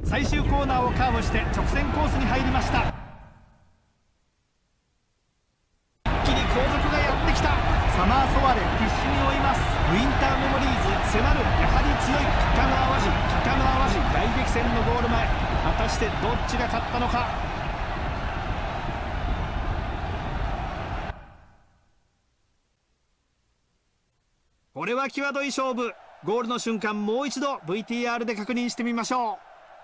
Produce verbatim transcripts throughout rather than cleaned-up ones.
最終コーナーをカーブして直線コースに入りました。一気に後続がやってきた。サマーソワレ必死に追います。ウィンターメモリーズ迫る。やはり強い片側和人、片側和人大激戦のゴール前、果たしてどっちが勝ったのか。これは際どい勝負。ゴールの瞬間もう一度 ブイティーアール で確認してみましょう。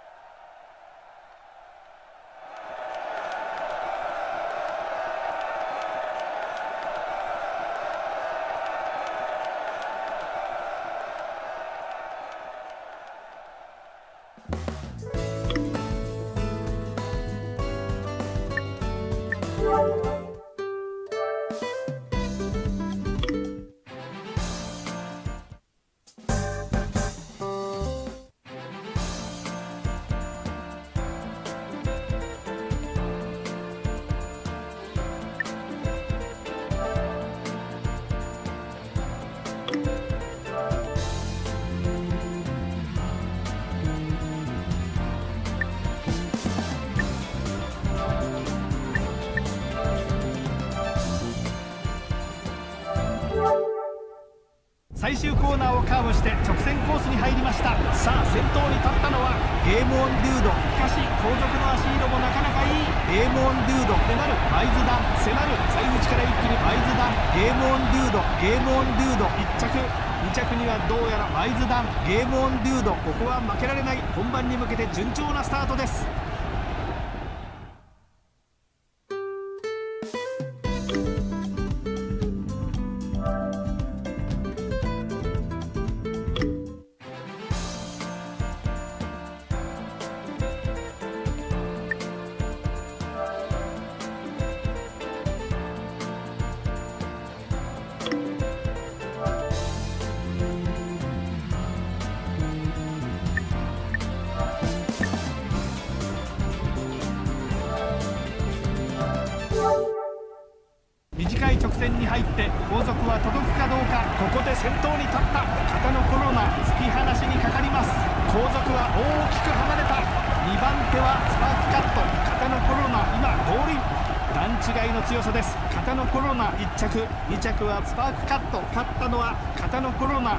最終コーナーをカーブして直線コースに入りました。さあ先頭に立ったのはゲームオンデュード。しかし後続の足色もなかなかいい。ゲームオンデュード迫るワイズダン、迫る最内から一気にワイズダン。ゲームオンデュード、ゲームオンデュードいっ着、に着にはどうやらワイズダン。ゲームオンデュード、ここは負けられない。本番に向けて順調なスタートです。短い直線に入って後続は届くかどうか。ここで先頭に立った片野コロナ、突き放しにかかります。後続は大きく離れた。にばん手はスパークカット、片野コロナ今ゴールイン。段違いの強さです。片野コロナいっ着、に着はスパークカット。勝ったのは片野コロナ。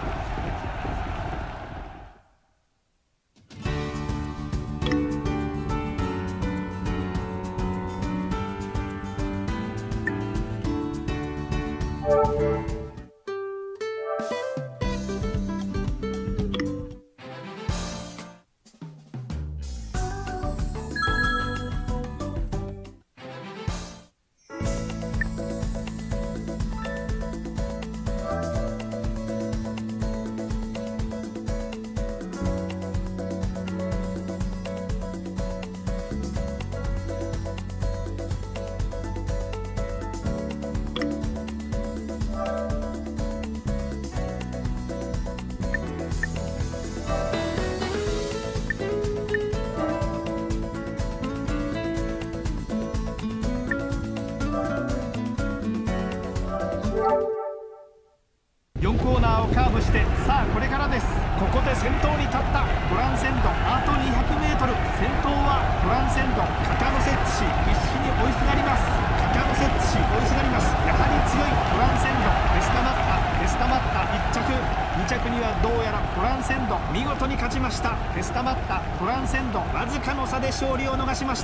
よんコーナーをカーブして、さあこれからです。ここで先頭に立ったトランセンド、あと にひゃくメートル。先頭はトランセンド、片野セッツ氏必死に追いすがります。片野セッツ氏追いすがります。やはり強いトランセンド。デスタマッタ、デスタマッタいっ着、に着にはどうやらトランセンド見事に勝ちました。デスタマッタ、トランセンドわずかの差で勝利を逃しました。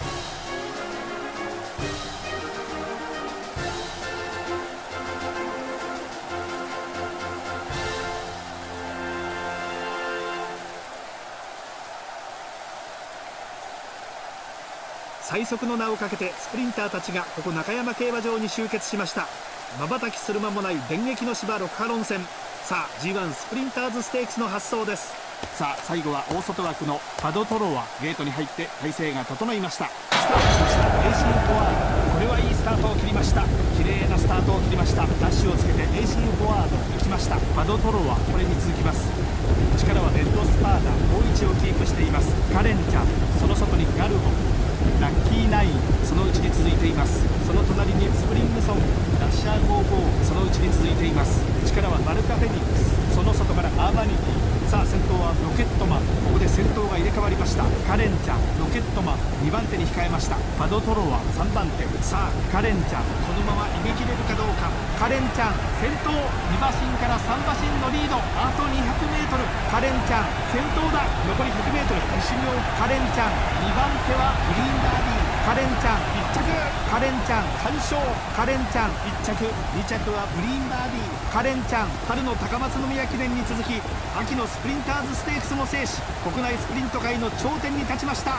最速の名をかけてスプリンターたちがここ中山競馬場に集結しました。瞬きする間もない電撃の芝ろくハロン戦。さあ ジーワン スプリンターズステークスの発走です。さあ最後は大外枠のパドトロワ、ゲートに入って体勢が整いました。スタートしました。エーシーフォワード、これはいいスタートを切りました。綺麗なスタートを切りました。ダッシュをつけて エーシーフォワード行きました。パドトロワ、これに続きます。内からはレッドスパーダ、好位置をキープしています。カレンちゃん、その外にガルボ、ラッキーナイン、そのうちに続いています。その隣にスプリングソング、ラッシャーゴーゴー、そのうちに続いています。内からはマルカフェニックス、その外からアーバニティ。さあ先頭はロケットマン、ここで先頭が入れ替わりました。カレンちゃん、ロケットマンにばん手に控えました。パドトロワさんばん手。さあカレンちゃん、このまま逃げ切れるかどうか。カレンちゃん先頭、に馬身からさん馬身のリード、あと にひゃくメートル。カレンちゃん先頭だ、残り ひゃくメートル。一緒に追うカレンちゃん、にばん手はグリーンダービー。カレンちゃんいっ着、カレンちゃん完勝。カレンちゃんいっ着、に着はグリーンダービー。カレンちゃん春の高松宮記念に続き秋のスプリンターズステークスも制し、国内スプリント界の頂点に立ちました。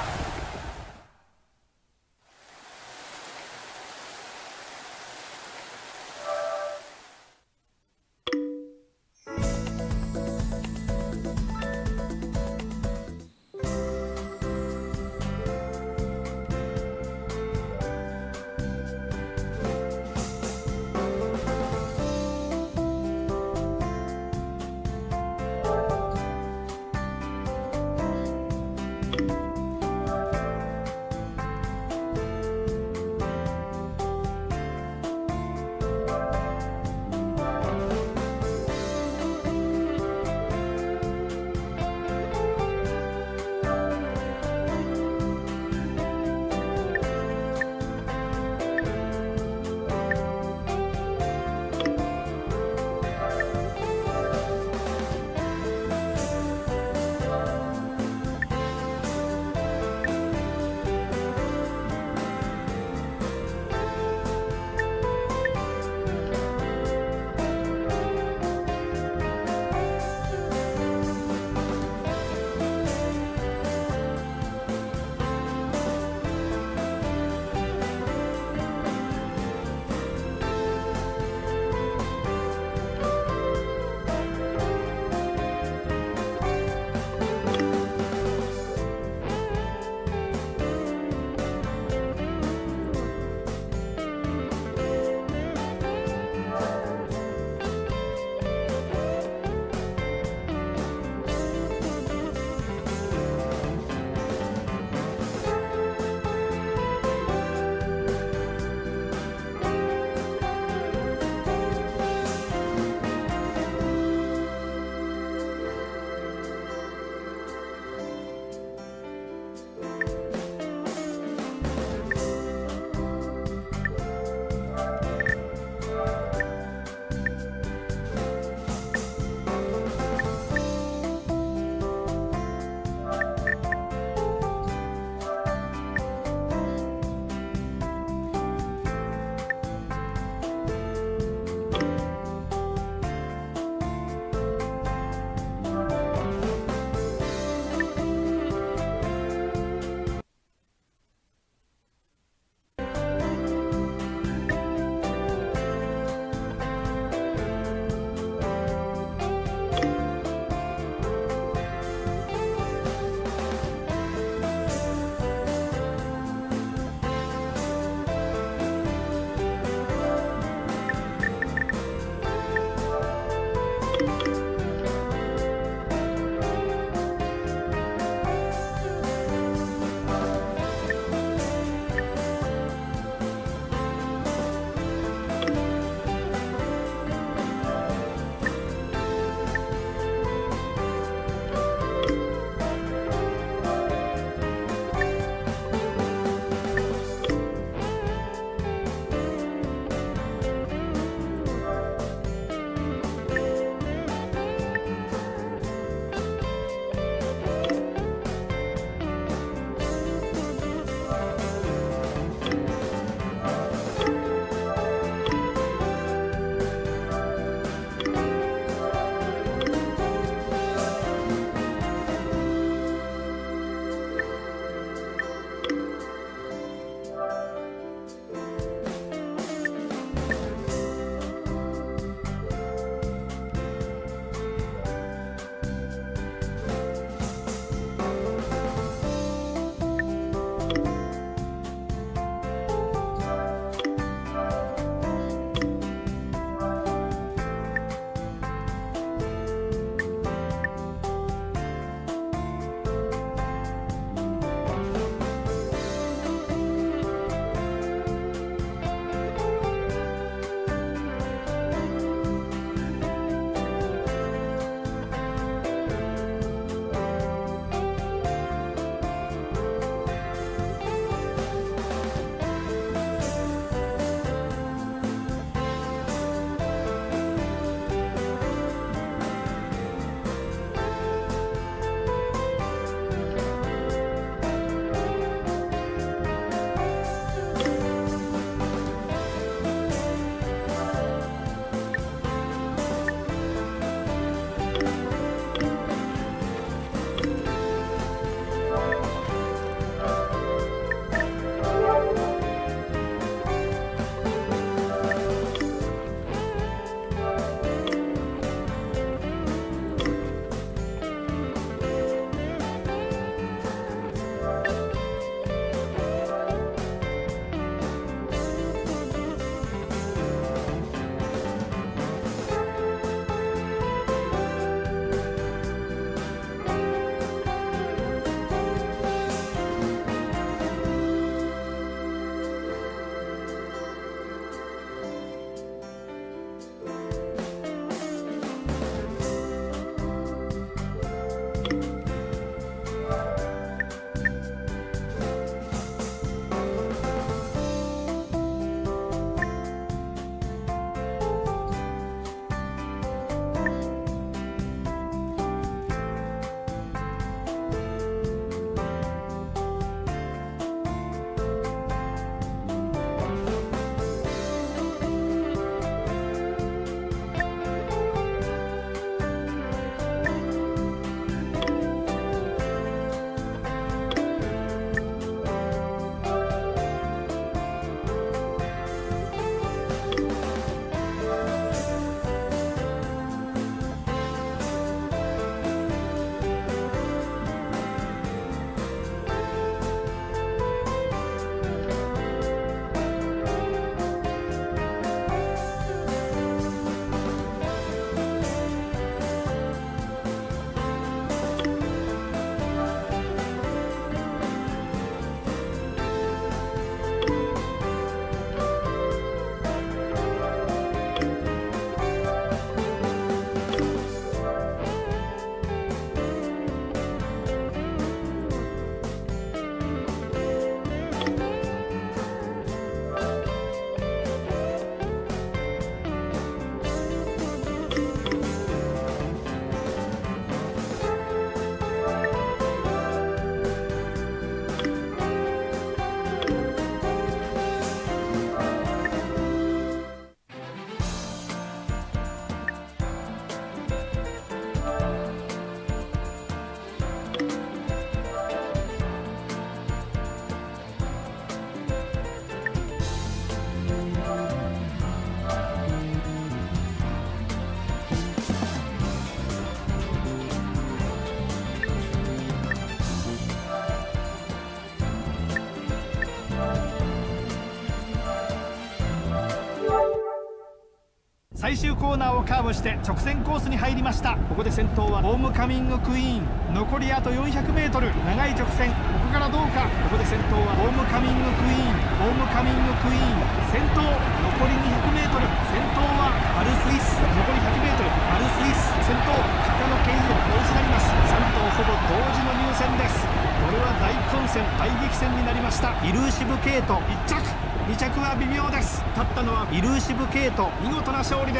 最終コーナーをカーブして直線コースに入りました。ここで先頭はホームカミングクイーン。残りあと よんひゃくメートル、 長い直線、ここからどうか。ここで先頭はホームカミングクイーン。ホームカミングクイーン先頭、残り にひゃくメートル、 先頭はアルスイス。残り ひゃくメートル、 アルスイス先頭、片野健を追いすがります。さん頭ほぼ同時の入線です。これは大混戦、大激戦になりました。イルーシブケイトいっ着、に着は微妙です。勝ったのはイルーシブケイト、見事な勝利です。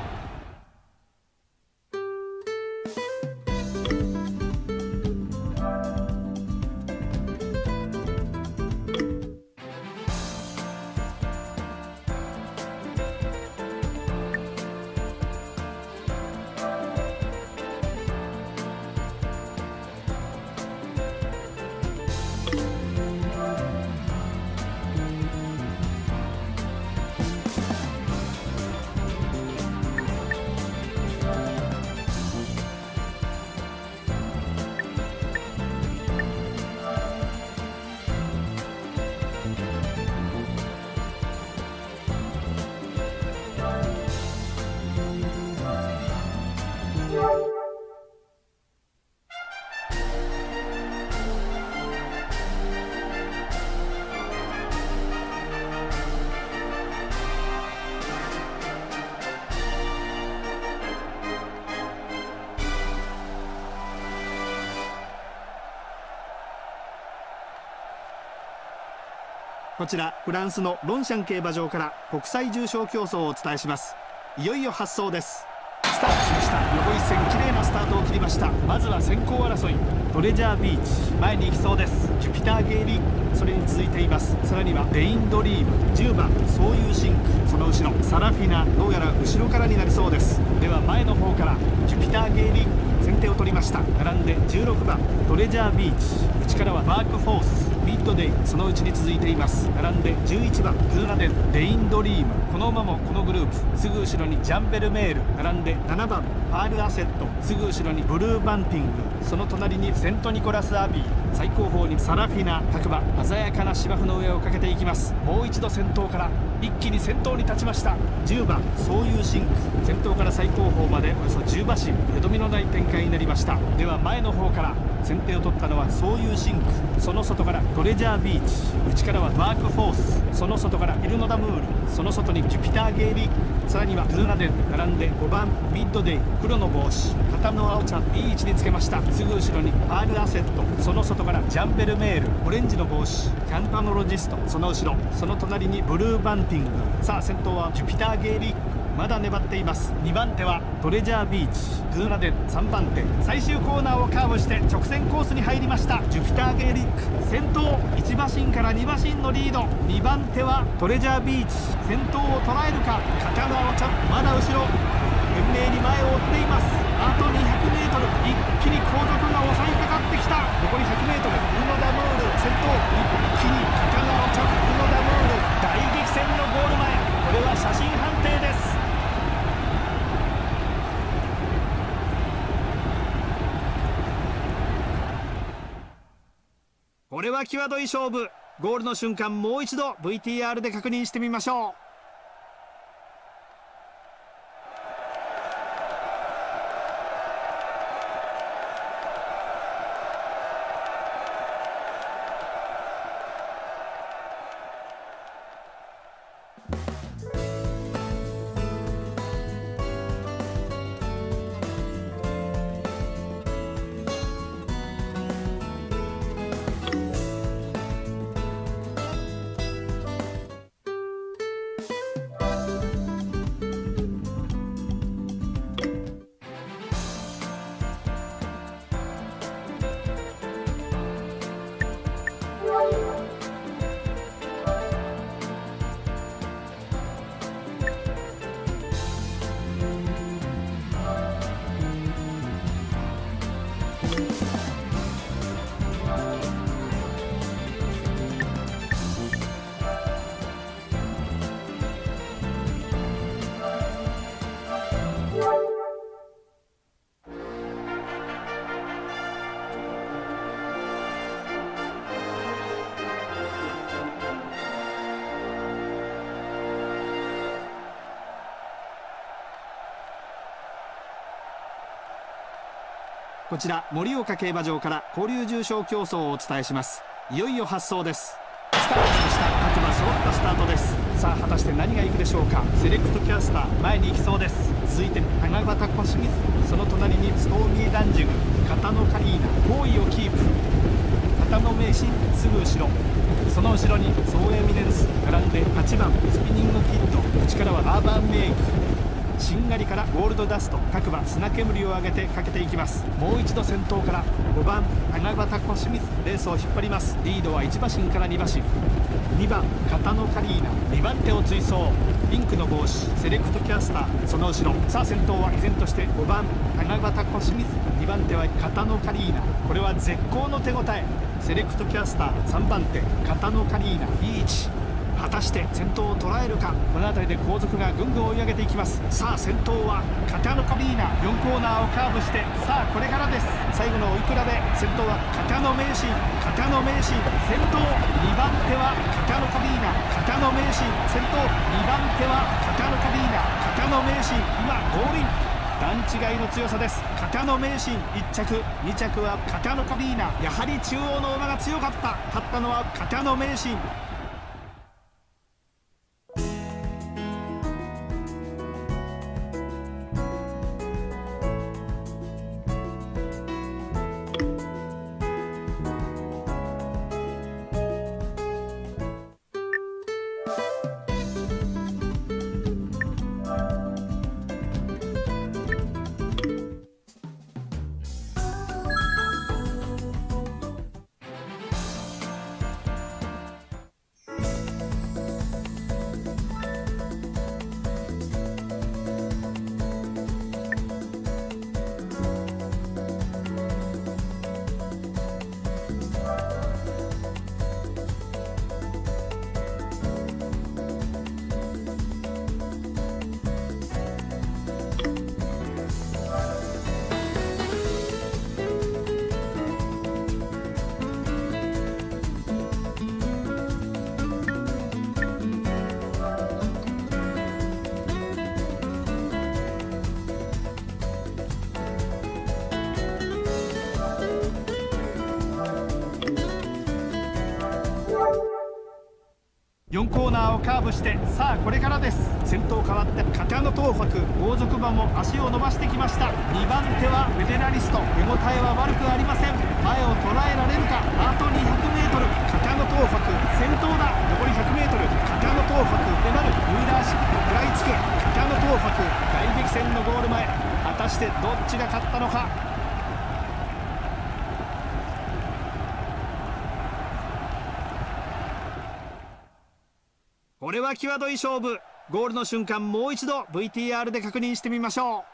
こちらフランスのロンシャン競馬場から国際重賞競争をお伝えします。いよいよ発走です。スタートしました。横一線綺麗なスタートを切りました。まずは先行争い、トレジャービーチ前に行きそうです。ジュピターゲイリーグ、それに続いています。さらにはレインドリーム、じゅうばんそういうシンク、その後ろサラフィナ、どうやら後ろからになりそうです。では前の方からジュピターゲイリーグ先手を取りました。並んでじゅうろくばんトレジャービーチ、内からはバークフォース、ミッドデイ、そのうちに続いています。並んでじゅういちばんグーナデン、レインドリーム、この馬もこのグループ。すぐ後ろにジャンベルメール、並んでななばんパールアセット、すぐ後ろにブルーバンティング、その隣にセントニコラスアビー、最後方にサラフィナ各馬、鮮やかな芝生の上をかけていきます。もう一度先頭から一気に先頭に立ちました。じゅうばんそういうシンク、先頭から最後方までおよそじゅう馬身、よどみのない展開になりました。では前の方から先手を取ったのはそういうシンク、その外からトレジャービーチ、内からはバークフォース、その外からイルノダムール、その外にジュピターゲイリーグ、さらにはグーナデン、並んでごばんミッドデイ、黒の帽子、片野青ちゃん、いい位置につけました。すぐ後ろにパールアセット、その外からジャンベルメール、オレンジの帽子、キャンタノロジスト、その後ろ、その隣にブルーバンティング。さあ先頭はジュピターゲイリーグ、まだ粘っています。にばん手はトレジャービーチ、グーナデンさんばん手、最終コーナーをカーブして直線コースに入りました。ジュピターゲイリーグ先頭、いち馬身からに馬身のリード。にばん手はトレジャービーチ、先頭を捉えるか。片野青ちゃんまだ後ろ、懸命に前を追っています。あと にひゃくメートル、 一気に後続が襲いかかってきた。残り ひゃくメートル、ウノダムール先頭、一気に片野青ちゃん、ウノダムール大激戦のゴール前、これは写真判定です。これは際どい勝負。ゴールの瞬間もう一度 ブイティーアール で確認してみましょう。 こちら盛岡競馬場から交流重賞競争をお伝えします。いよいよ発走です。スタートしました。各馬揃ったスタートです。さあ果たして何がいくでしょうか。セレクトキャスター前に行きそうです。続いて花形小清水、その隣にストーミーダンジング、片野カリーナ好位をキープ、片野名神すぐ後ろ、その後ろに総エミネンス並んではちばんスピニングキッド、内からはアーバンメイク、しんがりからゴールドダスト、各馬砂煙を上げてかけていきます。もう一度先頭からごばん花形小清水、レースを引っ張ります。リードはいち馬身からに馬身、にばん片野カリーナ、にばん手を追走、ピンクの帽子セレクトキャスター、その後ろ。さあ先頭は依然としてごばん花形小清水、にばん手は片野カリーナ、これは絶好の手応え。セレクトキャスターさんばん手片野カリーナ、いい位置。果たして先頭を捉えるか。この辺りで後続がぐんぐん追い上げていきます。さあ先頭は片野カリーナ、よんコーナーをカーブして、さあこれからです。最後の追い比べ、先頭は片野名神、片野名神先頭、にばん手は片野カリーナ、片野名神先頭、にばん手は片野カリーナ、片野名神、今ゴールイン。段違いの強さです。片野名神いっ着、に着は片野カリーナ、やはり中央の馬が強かった。勝ったのは片野名神。よんコーナーをカーブして、さあこれからです。先頭変わって片野東博、後続馬も足を伸ばしてきました。にばん手はフェデラリスト、手応えは悪くありません。前を捉えられるか。あと にひゃくメートル、 片野東博先頭だ。残り ひゃくメートル、 片野東博粘る、ウィーラーシップ食らいつく片野東博、大激戦のゴール前、果たしてどっちが勝ったのか。これは際どい勝負。ゴールの瞬間、もう一度 ブイティーアール で確認してみましょう。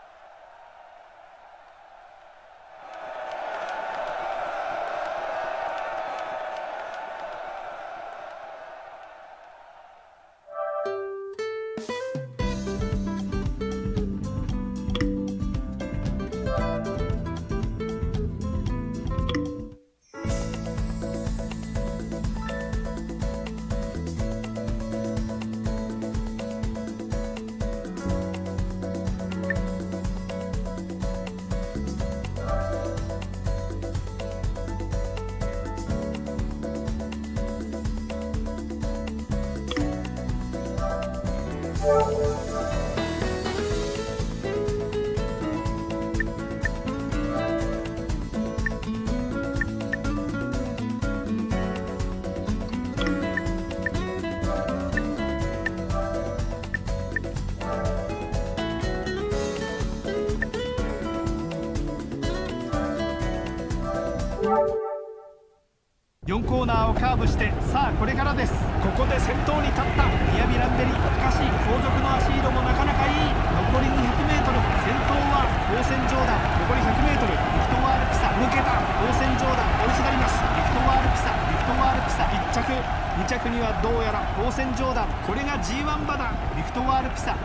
よんコーナーをカーブして、さあこれからです。ここで先頭に立ったミヤビランデリ、しかし後続の足色もなかなかいい。残り にひゃくメートル、 先頭は高専上段、残り ひゃくメートル、 リフトワールピサ抜けた。高専上段追いすがります。リフトワールピサ、リフトワールピサいっ着、に着にはどうやら高専上段、これが ジーワン 馬だ。リフトワールピサ。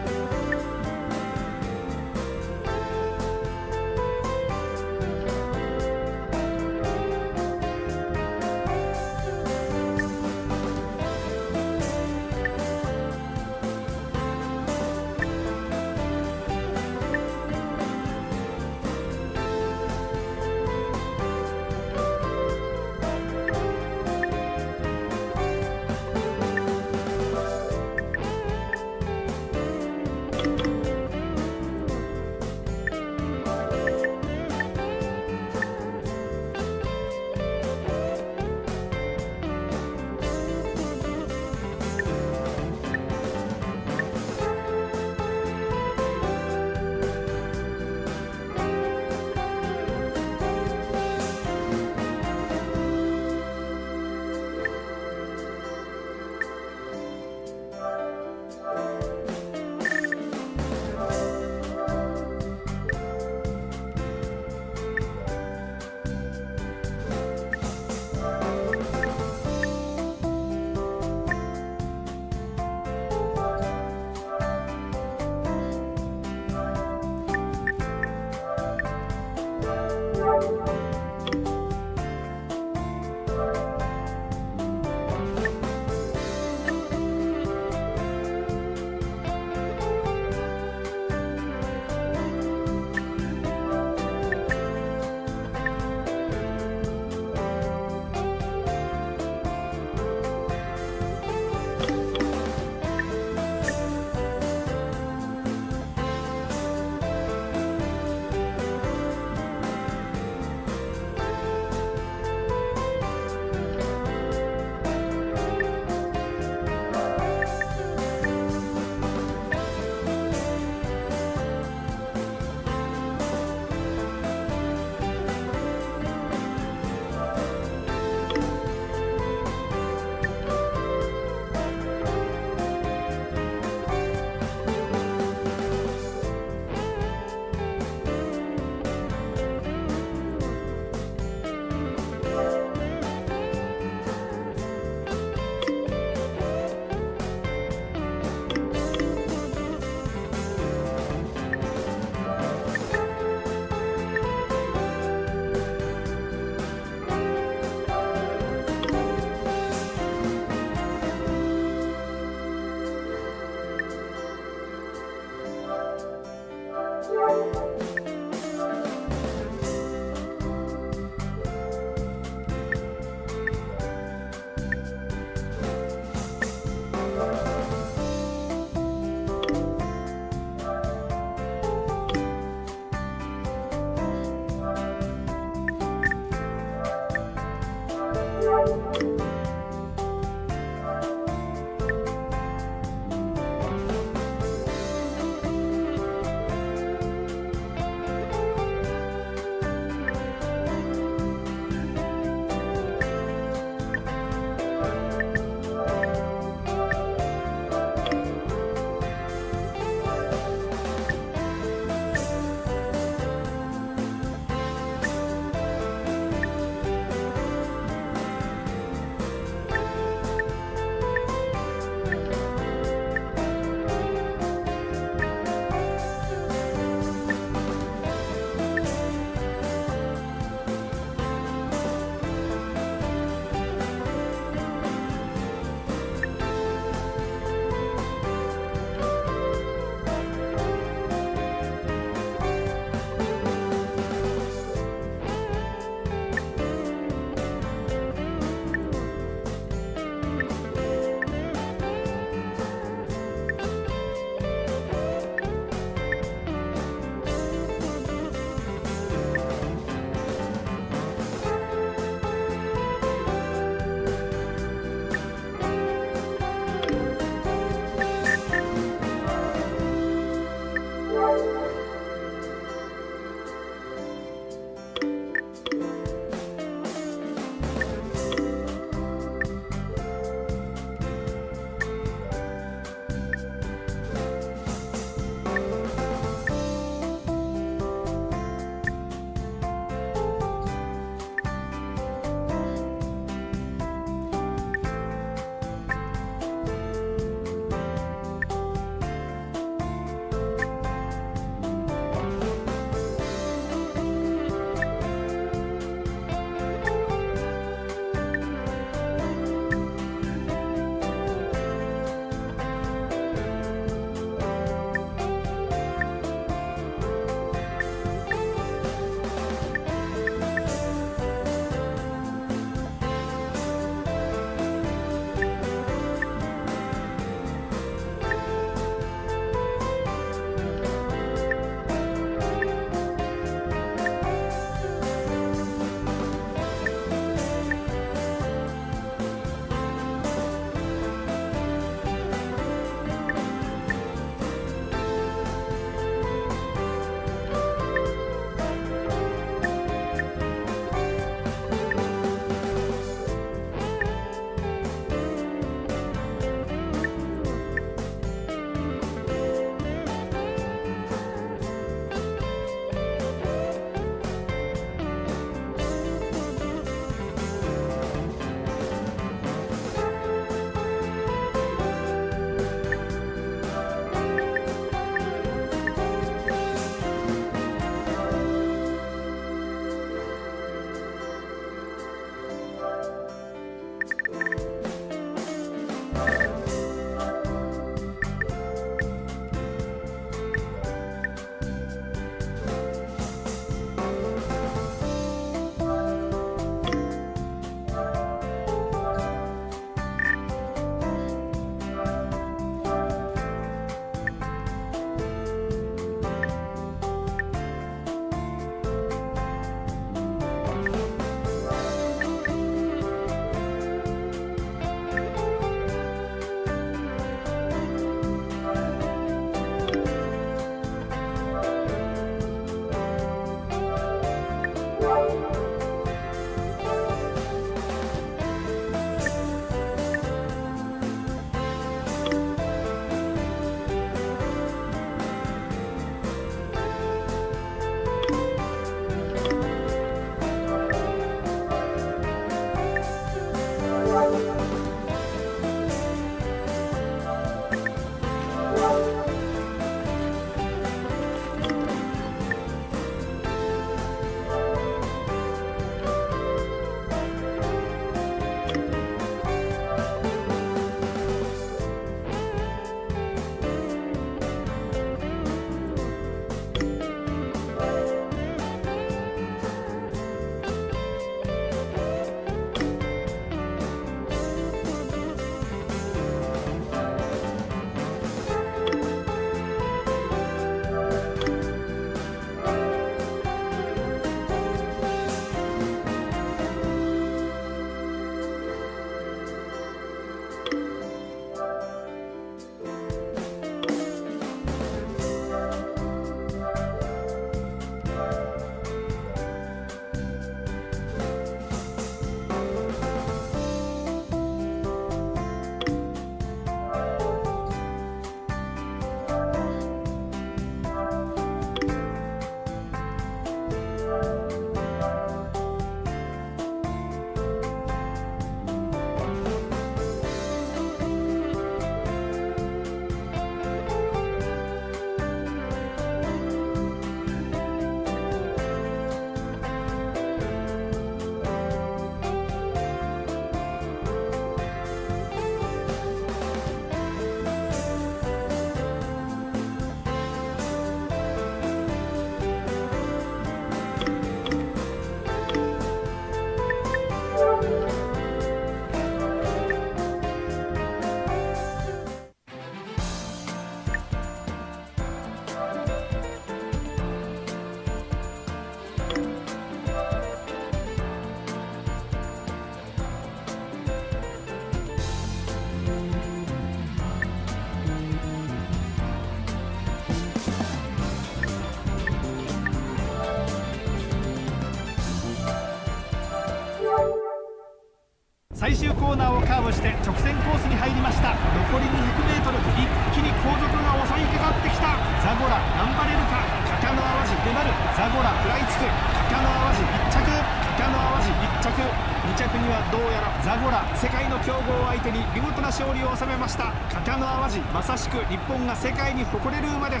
最終コーナーをカーブして直線コースに入りました。残り にひゃくメートル、 一気に後続が襲いかかってきた。ザゴラ頑張れるか。鷹の淡路粘る。ザゴラ食らいつく。鷹の淡路いっちゃく。鷹の淡路いっちゃく。にちゃくにはどうやらザゴラ、世界の強豪相手に見事な勝利を収めました。鷹の淡路、まさしく日本が世界に誇れる馬です。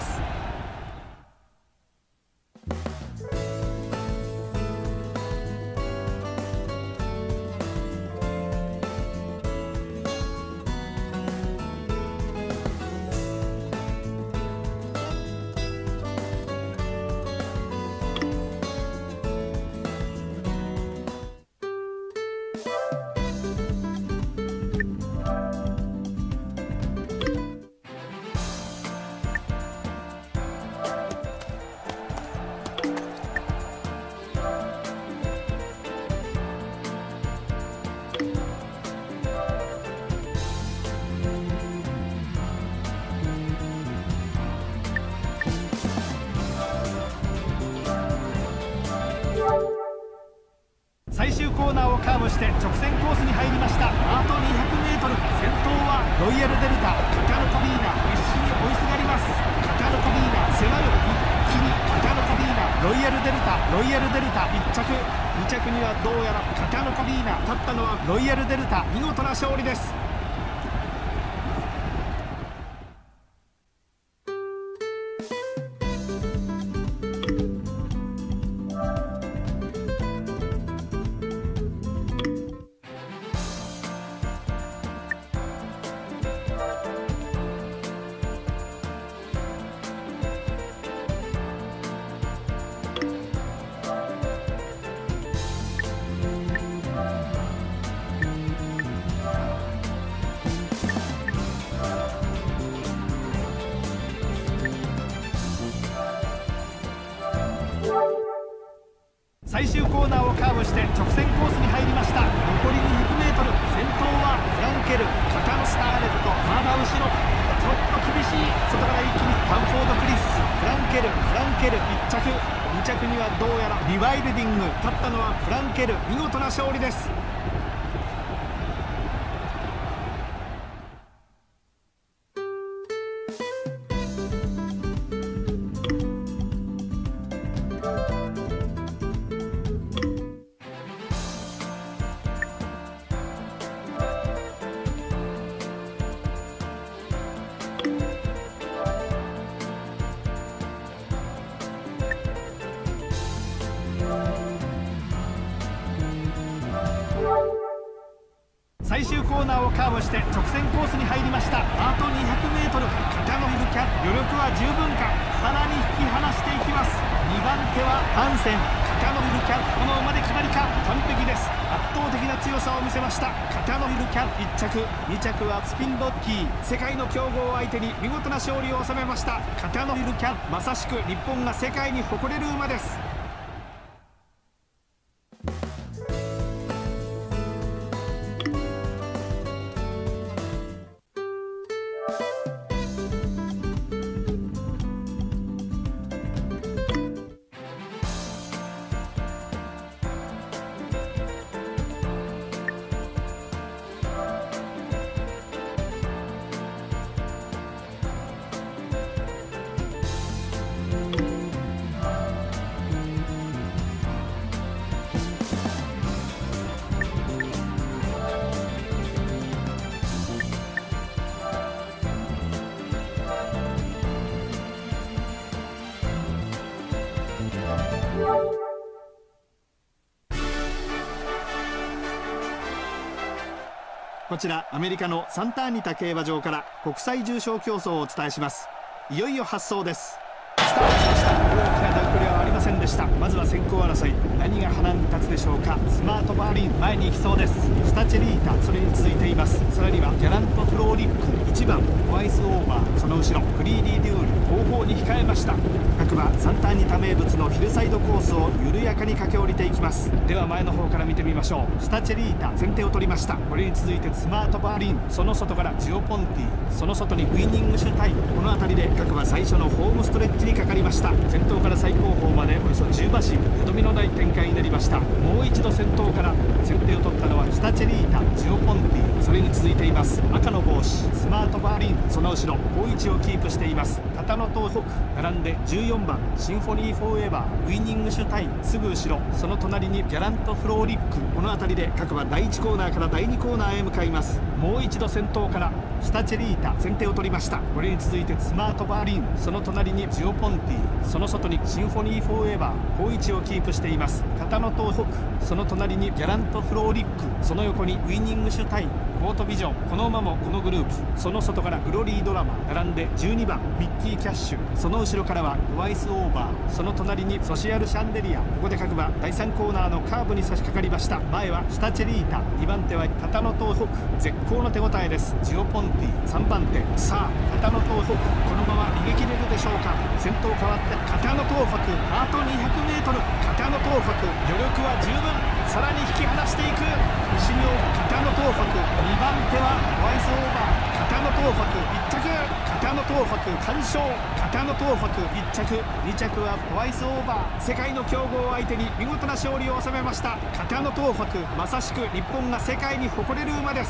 最終コーナーをカーブして直線コースに入りました。あと にひゃくメートル、 先頭はロイヤルデルタ。鷹のコビーナ必死に追いすがります。鷹のコビーナ迫る。一気に鷹のコビーナ、ロイヤルデルタ、ロイヤルデルタいっちゃく。にちゃくにはどうやら鷹のコビーナ。勝ったのはロイヤルデルタ。見事な勝利です。最終コーナーをカーブして直線コースに入りました。残り にひゃくメートル、 先頭はフランケル。鷹のスターレットまだ後ろ、ちょっと厳しい。外から一気にタンフォードクリス。フランケル、フランケルいっちゃく。にちゃくにはどうやらリワイルディング。勝ったのはフランケル。見事な勝利です。最終コーナーをカーブして直線コースに入りました。あと にひゃくメートル、 鷹のヒルキャン余力は十分か。さらに引き離していきます。にばん手はハンセン。鷹のヒルキャンこの馬で決まりか。完璧です。圧倒的な強さを見せました。鷹のヒルキャンいっちゃく。にちゃくはスピンドッキー。世界の強豪相手に見事な勝利を収めました。鷹のヒルキャン、まさしく日本が世界に誇れる馬です。こちらアメリカのサンタアニタ競馬場から国際重賞競争をお伝えします。いよいよ発走です。スタートしました。大きなダックレはありませんでした。まずは先行争い、何が花に立つでしょうか。スマートバーリン前に行きそうです。スタチェリータそれに続いています。さらにはギャラントフローリップいちばん、ホワイスオーバーその後ろ、フリーリーデュール後後方に控えました。各馬サンターニタ名物のヒルサイドコースを緩やかに駆け下りていきます。では前の方から見てみましょう。スタチェリータ先手を取りました。これに続いてスマートバーリン、その外からジオポンティ、その外にウィニングシュタイ。この辺りで各馬最初のホームストレッチにかかりました。先頭から最後方までおよそじゅう馬身、よどみのない展開になりました。もう一度先頭から先手を取ったのはスタチェリータ、ジオポンティ、それに続いています赤の帽子スマートバーリン、その後ろ好位置をキープしています片野東北、並んでじゅうよんばんシンフォニーフォーエバー、ウィニングシュタイン、すぐ後ろその隣にギャラントフローリック。この辺りで各馬だいいちコーナーからだいにコーナーへ向かいます。もう一度先頭からスタチェリータ先手を取りました。これに続いてスマートバーリン、その隣にジオポンティ、その外にシンフォニーフォーエバー、好位置をキープしています片野東北、その隣にギャラントフローリック、その横にウィニングシュタイン、コートビジョン、この馬もこのグループ、その外からグロリードラマ、並んでじゅうにばんミッキーキャッシュ、その後ろからはグワイスオーバー、その隣にソシアルシャンデリア。ここで各馬だいさんコーナーのカーブに差し掛かりました。前はスタチェリータ、にばん手は片野東北、絶好の手応えです。ジオポンティさんばん手、さあ片野東北、このまま逃げ切れるでしょうか。先頭変わって片野東北、あと にひゃくメートル、片野東北余力は十分、さらに引き離していく。西に追う片野東北、にばん手はグワイスオーバー、片野東北いっ着、片野東北完勝、片野東北いっ着、に着はグワイスオーバー。世界の強豪相手に見事な勝利を収めました片野東北、まさしく日本が世界に誇れる馬です。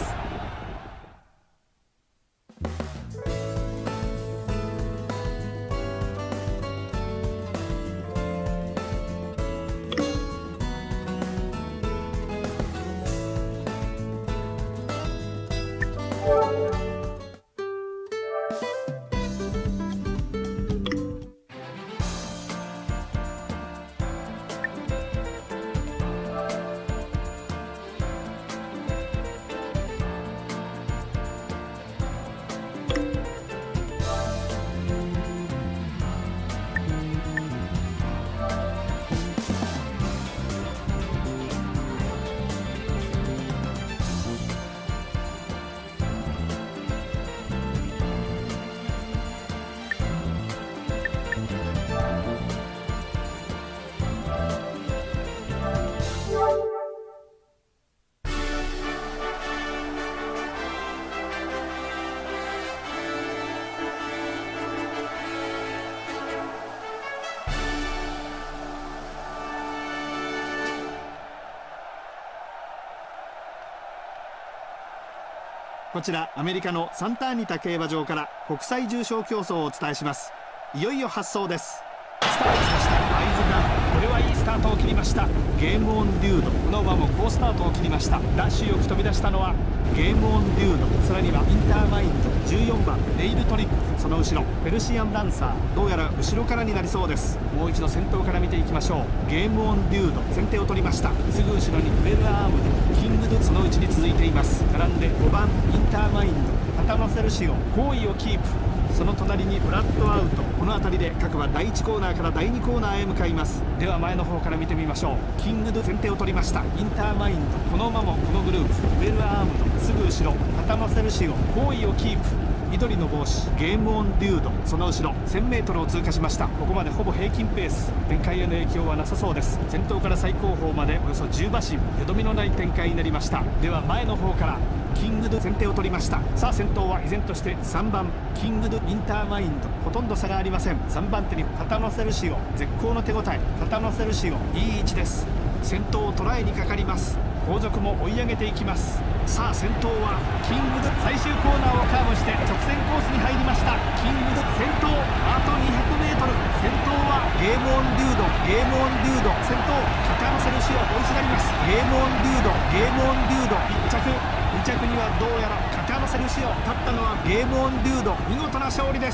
こちらアメリカのサンターニタ競馬場から国際重賞競争をお伝えします。いよいよ発走です。スタートしました。アイズダン、これはいいスタートを切りました。ゲームオンデュード、この馬も好スタートを切りました。ダッシュよく飛び出したのはゲームオンデュード、さらにはインターマインド、じゅうよんばんネイルトリック、その後ろペルシアンランサー、どうやら後ろからになりそうです。もう一度先頭から見ていきましょう。ゲームオンデュード先手を取りました。すぐ後ろにウェルアームド、キングド、そのうちに続いています。並んでごばんインターマインド、片野セルシオ好位をキープ、その隣にブラッドアウト。この辺りで各馬だいいちコーナーからだいにコーナーへ向かいます。では前の方から見てみましょう。キングド先手を取りました。インターマインド、この馬もこのグループ、ウェルアームド、すぐ後ろ片野セルシオ好位をキープ、緑の帽子ゲームオンデュード、その後ろ せんメートルを通過しました。ここまでほぼ平均ペース、展開への影響はなさそうです。先頭から最後方までおよそじゅう馬身、よどみのない展開になりました。では前の方からキングド先手を取りました。さあ先頭は依然としてさんばんキングドインターマインド、ほとんど差がありません。さんばん手に片野セルシオ絶好の手応え、片野セルシオいい位置です。先頭を捉えにかかります。後続も追い上げていきます。さあ先頭はキングド、最終コーナーをカーブして直線コースに入りました。キングド先頭、あと にひゃくメートル、先頭はゲームオンデュード、ゲームオンデュード先頭、片野セルシオ追いすがります。ゲームオンデュード、ゲームオンデュードいっ着、に着にはどうやら片野セルシオ、勝ったのはゲームオンデュード、見事な勝利です。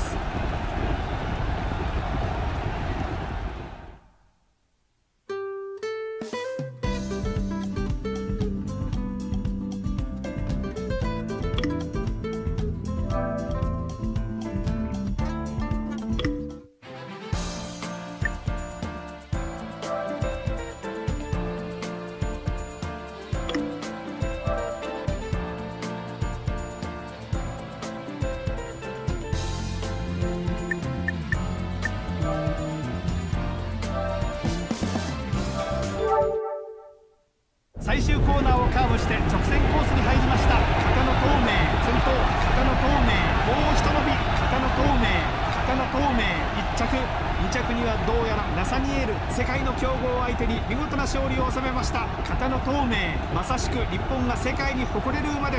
はどうやらナサニエール、世界の強豪相手に見事な勝利を収めました。片野東明、まさしく日本が世界に誇れる馬です。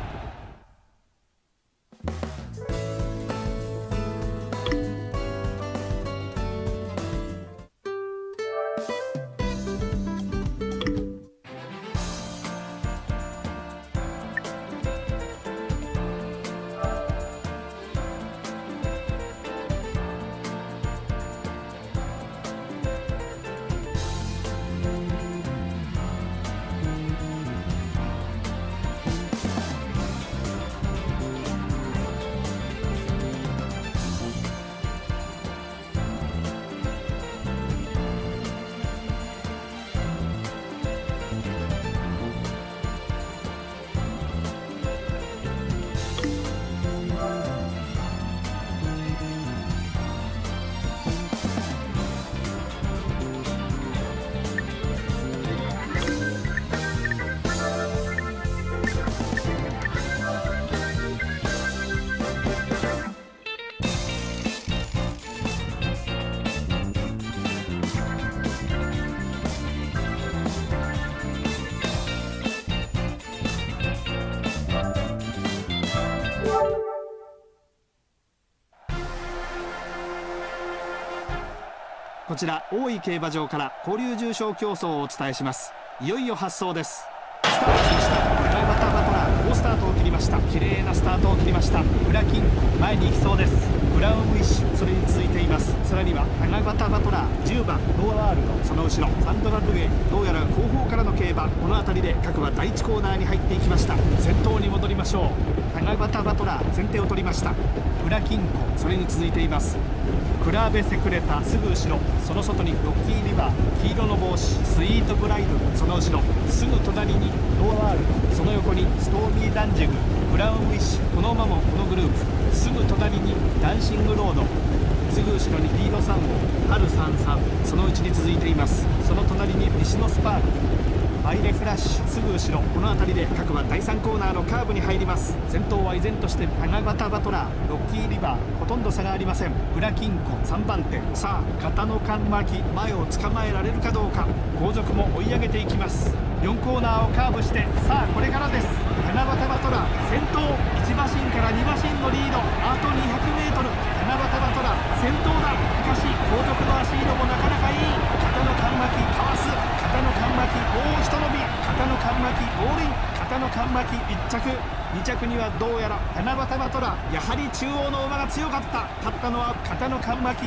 こちら大井競馬場から交流重賞競争をお伝えします。いよいよ発走です。スタートしました。ブラバタバトラー好スタートを切りました。綺麗なスタートを切りました。ブラキンコ前に行きそうです。ブラウンウィッシュそれに続いています。さらにはブラバタバトラーじゅうばんノアワールド、その後ろサンドラ・ルゲー、どうやら後方からの競馬、この辺りで各馬だいいちコーナーに入っていきました。先頭に戻りましょう。ブラバタバトラー先手を取りました。ブラキンコそれに続いています。クラーベセクレタすぐ後ろ、その外にロッキーリバー、黄色の帽子スイートブライドル、その後ろすぐ隣にノアワールド、その横にストーミーダンジェグ、ブラウンウィッシュ、この馬もこのグループ、すぐ隣にダンシングロード、すぐ後ろにリードさん号春さんさん、そのうちに続いています。その隣に西のスパーク、アイレフラッシュすぐ後ろ、この辺りで各馬だいさんコーナーのカーブに入ります。先頭は依然として花形バトラー、ロッキーリバー、ほとんど差がありません。ブラキンコさんばん手、さあ片野巻巻前を捕まえられるかどうか。後続も追い上げていきます。よんコーナーをカーブして、さあこれからです。花形バトラー先頭、いち馬身からに馬身のリード、あと にひゃくメートル、花形バトラー先頭だ。しかし後続の足色もなかなかいい。片野巻巻かわす、片野巻巻もうひと伸び、片野巻巻ゴールイン、片野巻巻いっ着、に着にはどうやら花形バトラー、やはり中央の馬が強かった。勝ったのは片野巻巻。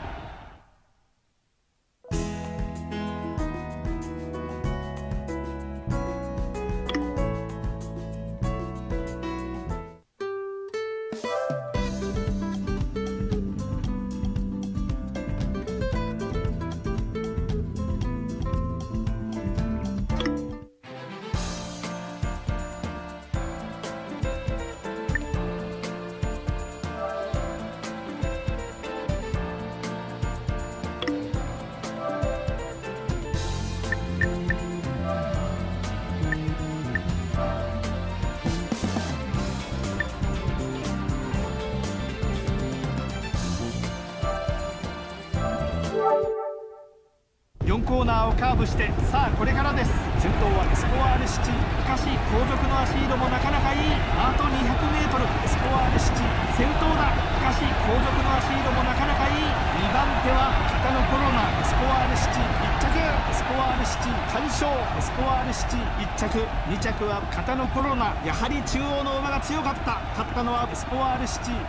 よんコーナーをカーブして、さあこれからです。先頭はエスポワールシティ、しかし後続の足色もなかなかいい。あと にひゃくメートル、エスポワールシティ先頭だ。しかし後続の足色もなかなかいい。にばん手は片野コロナ、エスポワールシティいっ着、エスポワールシティ完勝、エスポワールシティいっ着、に着は片野コロナ、やはり中央の馬が強かった。勝ったのはエスポワールシティ。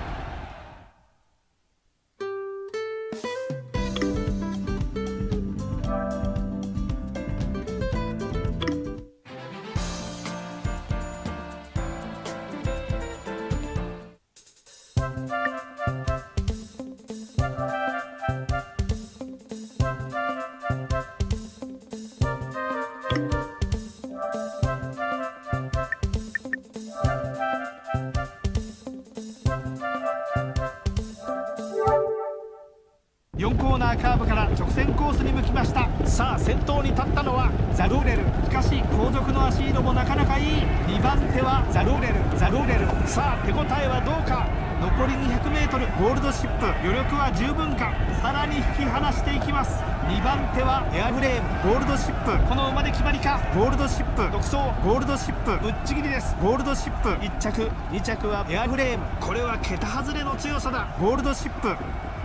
よんコーナーカーブから直線コースに向きました。さあ先頭に立ったのはザルーレル、しかし後続の足色もなかなかいい。にばん手はザルーレル、ザルーレル、さあ手応えはどうか。 残り にひゃくメートル、ゴールドシップ余力は十分か。さらに引き離していきます。にばん手はエアフレーム、ゴールドシップ、この馬で決まりか。ゴールドシップ独走、ゴールドシップぶっちぎりです。ゴールドシップいっ着、に着はエアフレーム、これは桁外れの強さだ。ゴールドシップ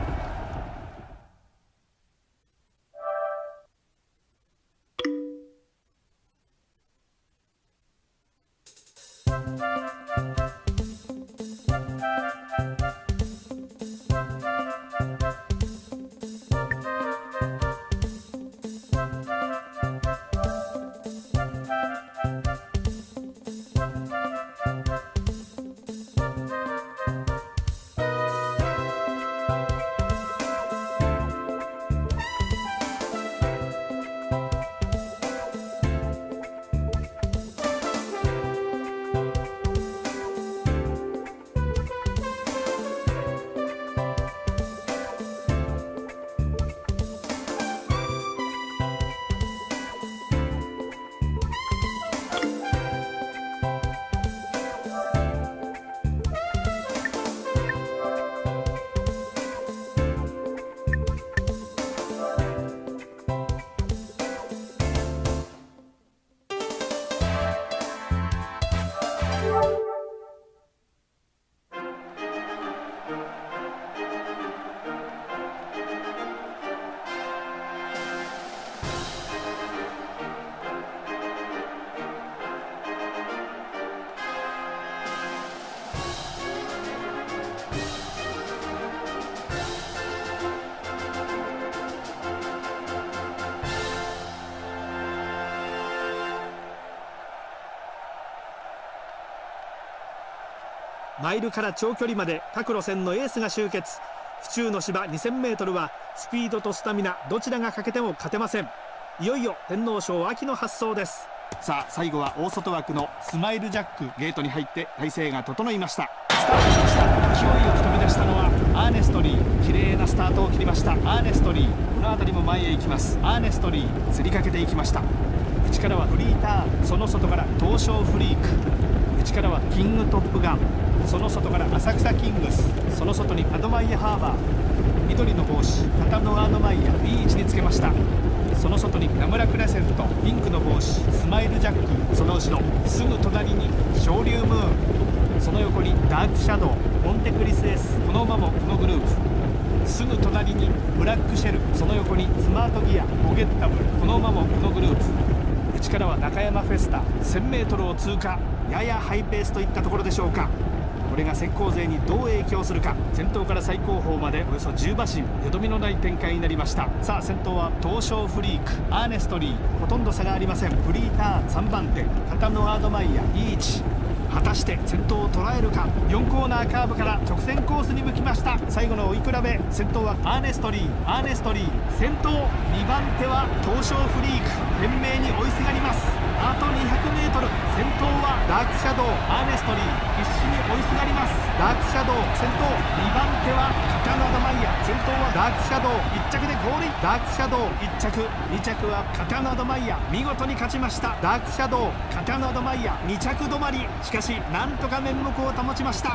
マイルから長距離まで各路線のエースが集結。府中の芝 にせんメートル はスピードとスタミナどちらが欠けても勝てません。いよいよ天皇賞秋の発走です。さあ最後は大外枠のスマイルジャック、ゲートに入って体勢が整いました。スタートしました。勢いよく飛び出したのはアーネストリー、綺麗なスタートを切りました。アーネストリー、この辺りも前へ行きます。アーネストリー競りかけていきました。内からはフリーターン、その外から東証フリーク、内からはキングトップガン、その外から浅草キングス、その外にアドマイヤハーバー、緑の帽子片野アドマイヤ ビーワン につけました。その外に名村クレセント、ピンクの帽子スマイルジャック、その後ろすぐ隣に昇竜ムーン、その横にダークシャドウ、モンテクリスエス、この馬もこのグループ、すぐ隣にブラックシェル、その横にスマートギアボゲッタブル、この馬もこのグループ、内からは中山フェスタ せんメートル を通過、ややハイペースといったところでしょうか。これが先行勢にどう影響するか。先頭から最後方までおよそじゅう馬身、よどみのない展開になりました。さあ先頭は東証フリーク、アーネストリー、ほとんど差がありません。フリーターンさんばん手片野アードマイヤ ビーワン、果たして先頭を捉えるか。よんコーナーカーブから直線コースに向きました。最後の追い比べ、先頭はアーネストリー、アーネストリー先頭、にばん手は東証フリーク、懸命に追いすがります。あと にひゃくメートル、 先頭はダークシャドウ、アーネストリー必死に追いすがります。ダークシャドウ先頭、にばん手は片野アドマイヤ、先頭はダークシャドウいっ着でゴールイン、ダークシャドウいっ着、に着は片野アドマイヤ、見事に勝ちました。ダークシャドウ片野アドマイヤに着止まり、しかしなんとか面目を保ちました。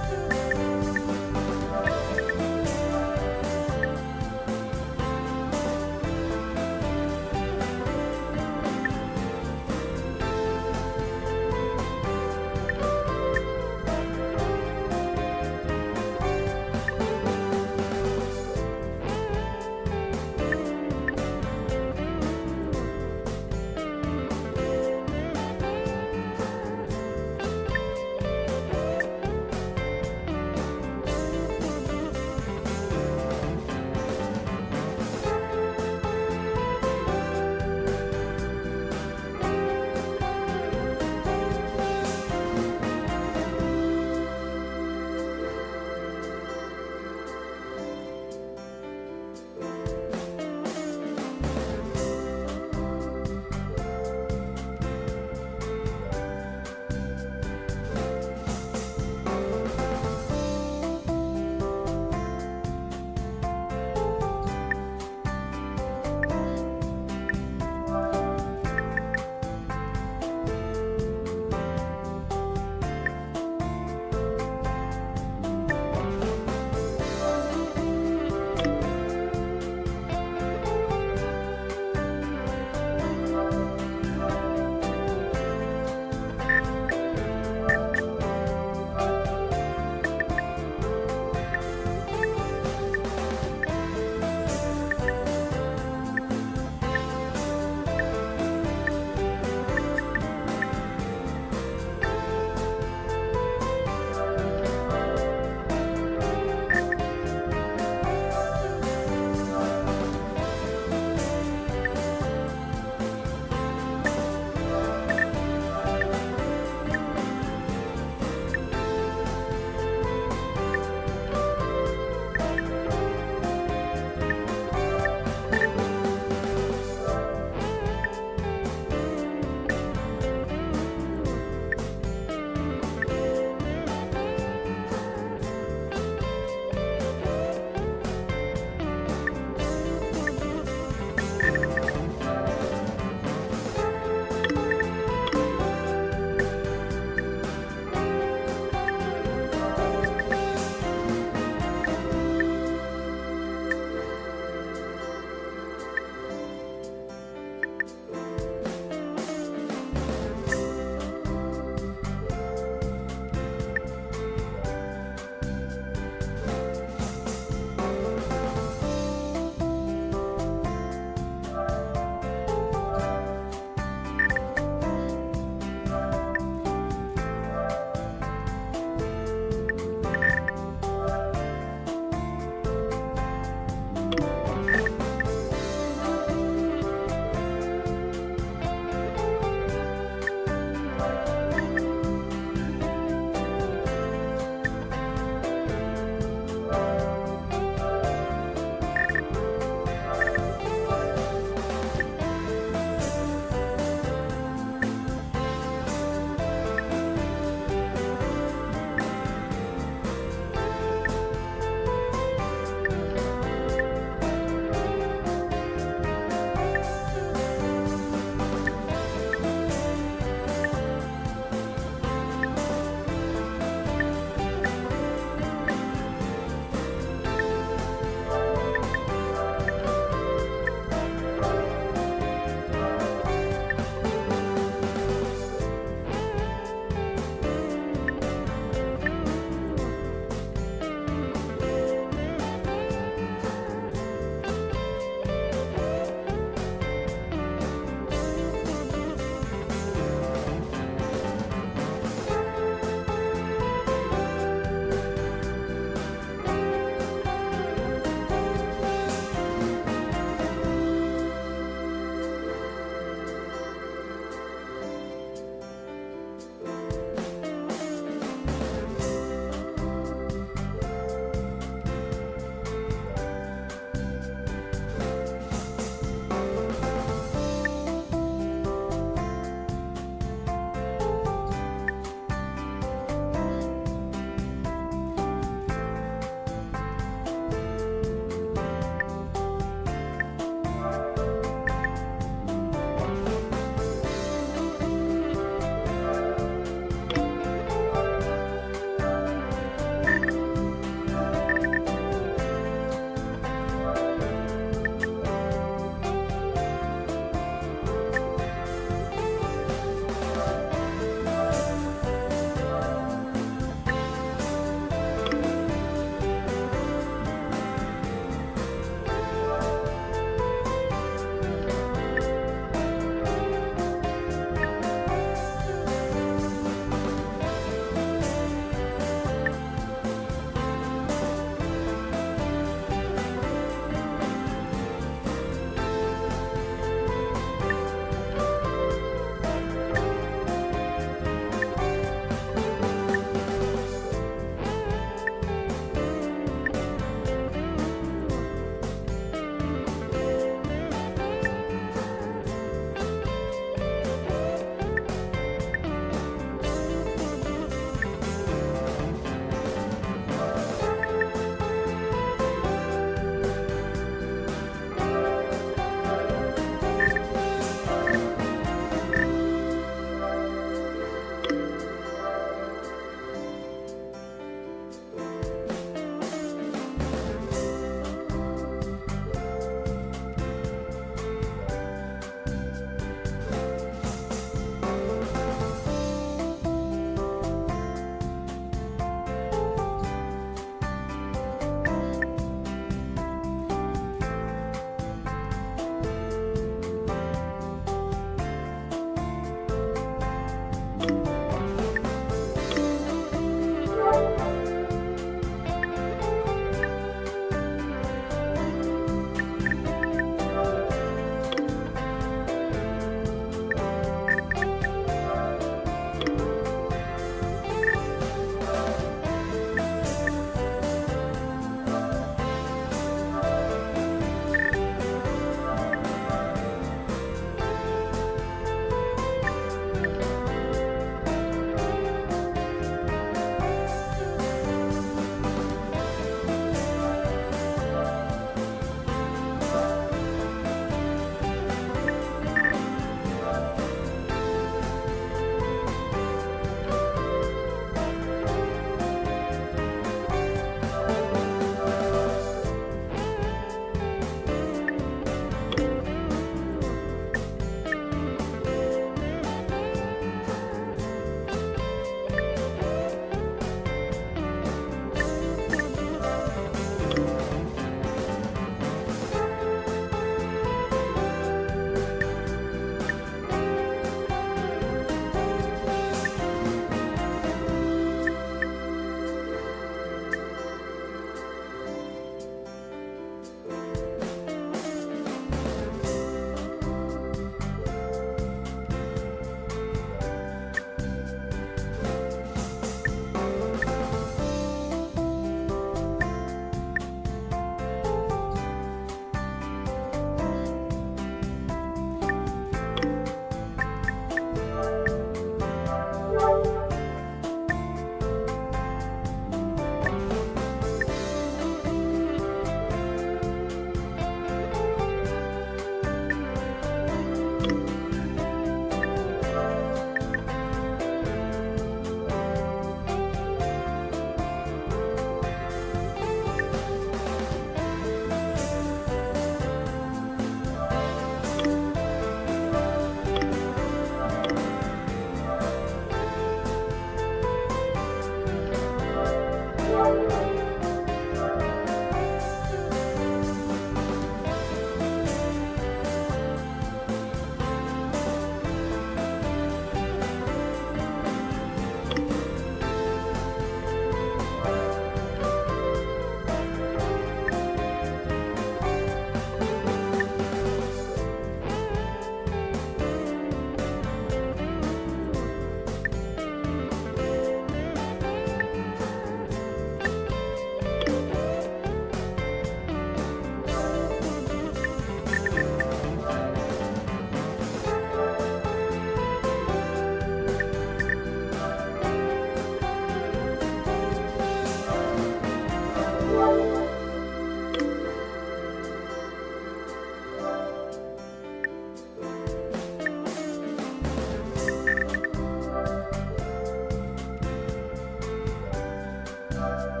ます。